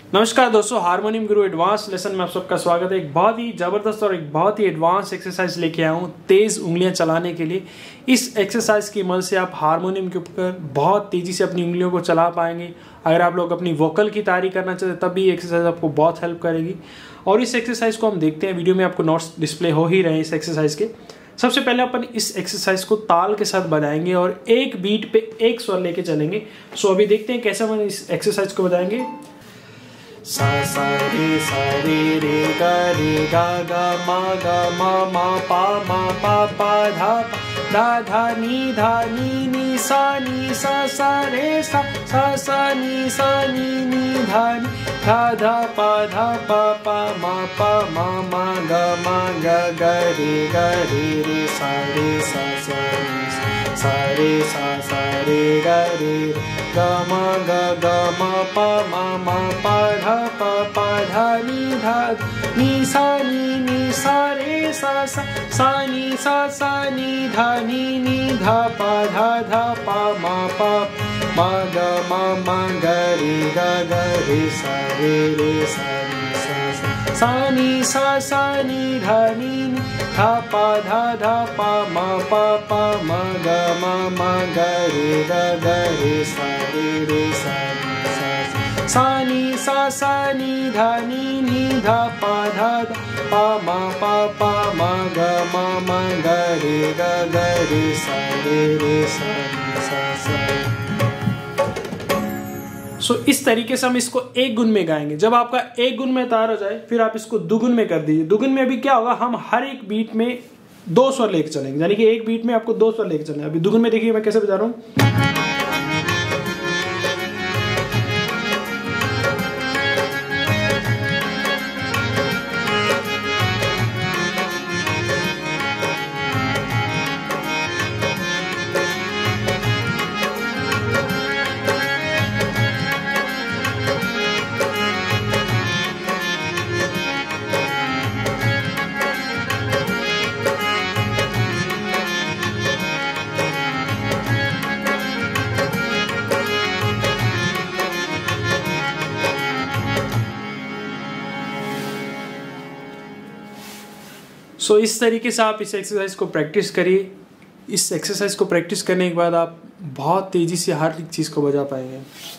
नमस्कार दोस्तों, हार्मोनियम गुरु advance lesson में आप सबका स्वागत है। एक बहुत ही ज़बरदस्त और एक बहुत ही एडवांस एक्सरसाइज लेके आया हूँ तेज़ उंगलियां चलाने के लिए। इस एक्सरसाइज की मदद से आप हारमोनियम के ऊपर बहुत तेज़ी से अपनी उंगलियों को चला पाएंगे। अगर आप लोग अपनी वोकल की तैयारी करना चाहते हैं तब भी एक्सरसाइज आपको बहुत हेल्प करेगी। और इस एक्सरसाइज को हम देखते हैं, वीडियो में आपको नोट्स डिस्प्ले हो ही रहे हैं इस एक्सरसाइज के। सबसे पहले अपन इस एक्सरसाइज को ताल के साथ बजाएंगे और एक बीट पे एक स्वर लेके चलेंगे। सो अभी देखते हैं कैसे हम इस एक्सरसाइज को बजाएंगे। सा सा रे गा मा पा धा नी सा रे सा नी धा पा मा गा रे सा रे गा रे गा मा पा नी सा रे सा नी धा पा मा गा रे सा रे सा नी धा पा मा गा रे सा रे सा नी धा पा मा गा रे सा रे सा। सो इस तरीके से हम इसको एक गुण में गाएंगे। जब आपका एक गुण में तैयार हो जाए फिर आप इसको दुगुन में कर दीजिए। दुगुन में भी क्या होगा, हम हर एक बीट में दो स्वर लेके चलेंगे, यानी कि एक बीट में आपको दो स्वर लेके चलेंगे। अभी दुगुन में देखिए मैं कैसे बजा रहा हूँ। सो इस तरीके से आप इस एक्सरसाइज को प्रैक्टिस करिए। इस एक्सरसाइज को प्रैक्टिस करने के बाद आप बहुत तेज़ी से हर एक चीज़ को बजा पाएंगे।